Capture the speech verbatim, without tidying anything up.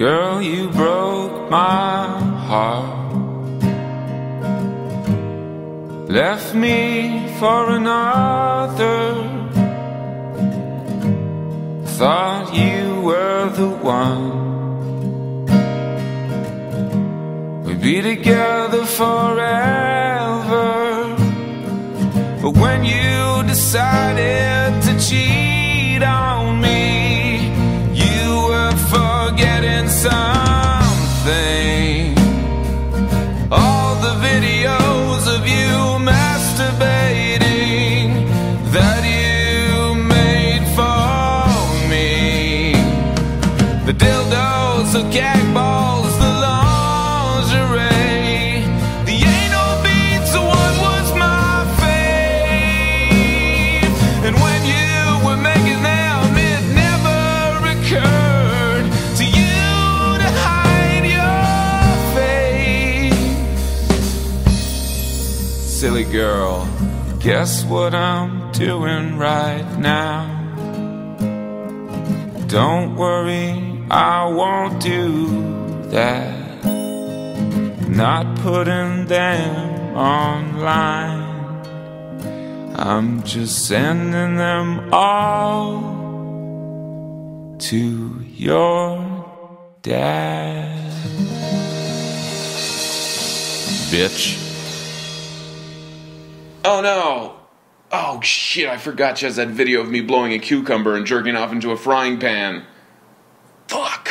Girl, you broke my heart, left me for another. Thought you were the one. We'd be together forever. But when you decided to cheat on me, you were forgetting something. All the videos of you masturbating that you made for me, the dildos, the gag balls, the lingerie, the anal beads, the one was my fave. And when you were making them, it never occurred to you to hide your face. Silly girl, guess what I'm doing right now? Don't worry, I won't do that. Not putting them online. I'm just sending them all to your dad. Bitch. Oh no! Oh shit, I forgot she has that video of me blowing a cucumber and jerking off into a frying pan. Fuck!